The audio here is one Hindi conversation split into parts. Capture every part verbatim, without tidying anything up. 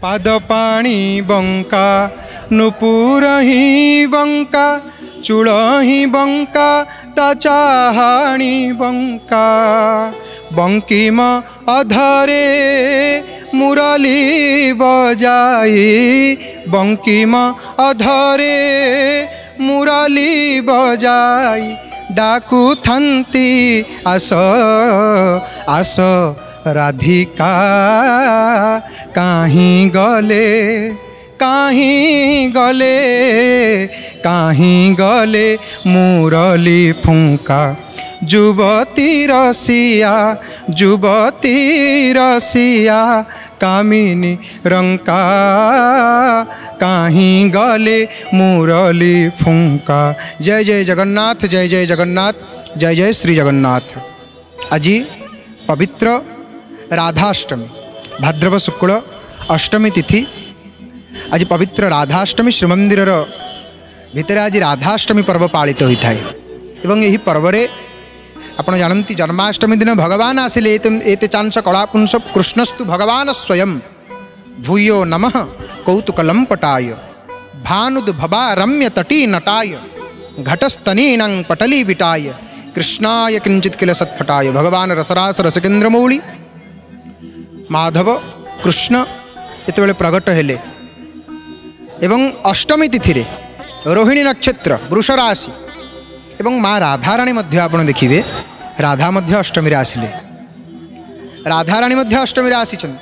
पाद पाणी बंका नुपुर ही बंका चूल ही बंका ता चाहाणी बंका बंकिम अधरे मुरली बजाई बंकिम अधरे मुरली बजाई डाकू थंती आस आस राधिका काहीं गले काहीं गले काहीं गले मुरली फुंका जुबती रसिया जुबती रसिया कामिनी रंका काहीं गले मुरली फुंका। जय जय जगन्नाथ जय जय जगन्नाथ जय जय श्री जगन्नाथ। आज पवित्र राधाष्टमी भाद्रव शुक्ल अष्टमी तिथि। आज पवित्र राधाष्टमी श्रीमंदिर भितर आज राधाष्टमी पर्व पालित होता है एवं यही पर्व आपण जानती जन्माष्टमी दिन भगवान आसिले एते चांस कलापुंस कृष्णस्तु भगवान स्वयं भूयो नमः कौतुकलंपटाय भानुद्भवा रम्य तटी नटाय घटस्तनीनां पटली विटाय कृष्णाय किंचित किल सत्फटाय। भगवान रसरास रसकेन्द्र मौली माधव कृष्ण इतबेले प्रगट हेले एवं अष्टमी तिथि रे रोहिणी नक्षत्र वृष राशि एवं माँ राधाराणी मध्य आपण देखिए राधा मध्य अष्टमी रे आसिले राधाराणी मध्य अष्टमी रे आसीचन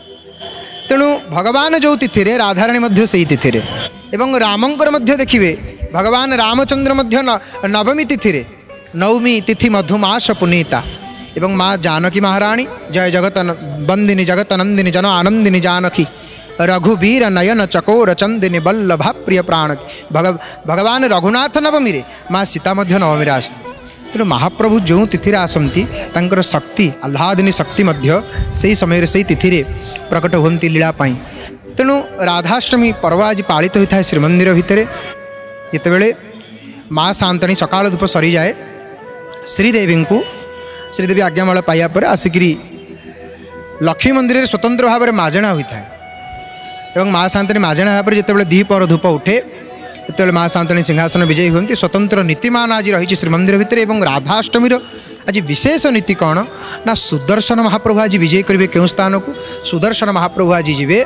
तेणु भगवान जो तिथि रे राधाराणी मध्य सही तिथि रे एवं रामंकर मध्य देखिए भगवान रामचंद्र मध्य नवमी तिथि रे नवमी तिथि मधुमास पुनीता एवं माँ जानकी महाराणी जय जगत बंदिनी जगत नंदिनी जन आनंदिनी जानकी रघुवीर नयन चकोर चंदिनी बल्लभा प्रिय प्राण भग भगवान रघुनाथ नवमी रे माँ सीता मध्य नवमी रे आस तेणु महाप्रभु जो तिथि आसती तांकर शक्ति आह्लादिनी शक्ति मध्य से समय से तिथि रे प्रकट होती लीलापाई। तेणु राधाष्टमी पर्व आज पालित होता है श्रीमंदिर भितर जितेबले माँ शांताणी सकाल धूप सरी जाए श्रीदेवी को श्रीदेवी आज्ञामाल पाइबा पर आसिकी लक्ष्मी मंदिर स्वतंत्र भाव में माजणा होता है एवं माँ शांताणी माजणा भाव में जितेबाला द्विपहर धूप उठे जितेबाला माँ शांताणी सिंहासन विजयी होती स्वतंत्र नीतिमान आज रही श्रीमंदिर भितर। एवं राधाष्टमी आज विशेष नीति कौन ना सुदर्शन महाप्रभु आज विजय करेंगे क्यों स्थान को सुदर्शन महाप्रभु आज जीवे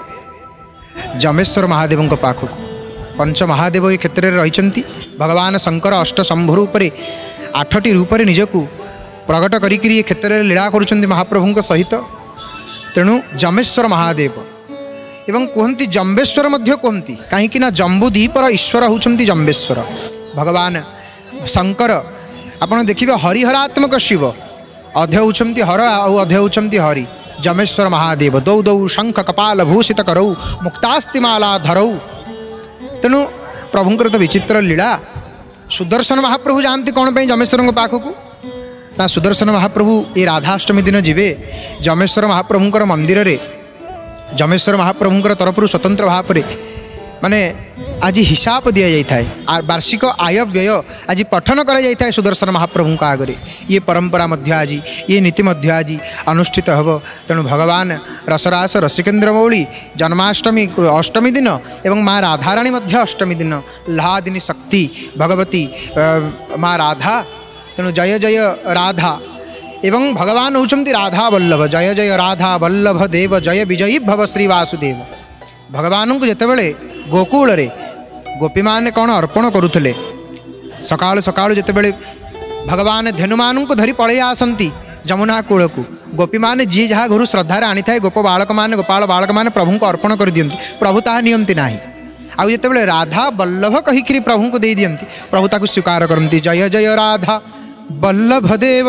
जमेश्वर महादेव पाखक पंच महादेव ये क्षेत्र में रही भगवान शंकर अष्ट शंभु रूप आठटी रूप निजक प्रकट करी क्षेत्र में लीला करुँच महाप्रभु सहित। तेणु जमेश्वर महादेव एवं कहती जम्बेश्वर मध्य कहती कहीं जम्बूद्वीपर ईश्वर होती जम्बेश्वर भगवान शंकर। आपड़ देखिए हरिहरात्मक शिव अध्य होती हर आउ अध्य होती हरि जमेश्वर महादेव दौ दौ शंख कपाल भूषित करौ मुक्तास्तिमाला धरौ। तेणु प्रभुंकर तो विचित्र लीला सुदर्शन महाप्रभु जानती कौन पे जमेश्वर पाखक ना सुदर्शन महाप्रभु ये राधाष्टमी दिन जीवे जमेश्वर महाप्रभुंकर मंदिर रे जमेश्वर महाप्रभुंकर तरफ स्वतंत्र भाव में माने आज हिसाब दि जाए वार्षिक आय व्यय आज पठन करा जाए सुदर्शन महाप्रभु का आगे ये परंपरा मध्य आज ये नीति मध्य आज अनुष्ठित हम। तेणु भगवान रसरास रसिकेन्द्र मौली जन्माष्टमी अष्टमी दिन एवं माँ राधाराणी मध्य अष्टमी दिन लादिनी शक्ति भगवती माँ राधा। तेणु जय जय राधा एवं भगवान होती राधा वल्लभ जय जय राधा वल्लभ देव जय विजयी भव श्री वासुदेव। भगवान को जितेबले गोकुल रे गोपी मैंने कौन अर्पण करुले सकाल सकाल जितेबले भगवान धेनुमान को धरी पलि आसती जमुना कूल को गोपी मैंने जी जहाँ घर श्रद्धार आनी था गोप बालक मैंने गोपाल बालक मैंने प्रभु को अर्पण कर दियंती प्रभु ताहा नियंती नाही आउ जितेबले राधा वल्लभ कहीकि प्रभु को दे दियंती प्रभु ताकू स्वीकार करती जय जय राधा वल्लभ देव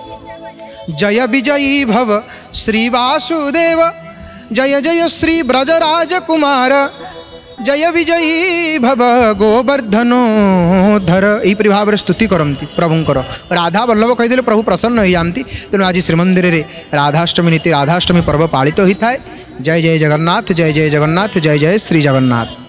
जय विजयी भव श्री वासुदेव जय जय श्री ब्रजराज कुमार जय विजयी भव गोवर्धनो धर यही भाव में स्तुति करती प्रभुंकर राधा वल्लभ कहीदे प्रभु प्रसन्न हो जाती। तेणु आज श्रीमंदिर रे राधाष्टमी नीति राधाष्टमी पर्व पालित होता है। जय जय जगन्नाथ जय जय जगन्नाथ जय जय श्री जगन्नाथ।